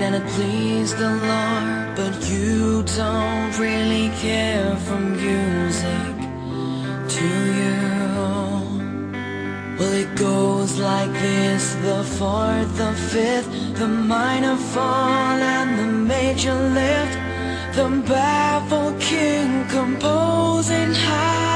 and it pleased the Lord. But you don't really care for music, do you? Well, it goes like this: the fourth, the fifth, the minor fall and the major lift. The baffled king composing high.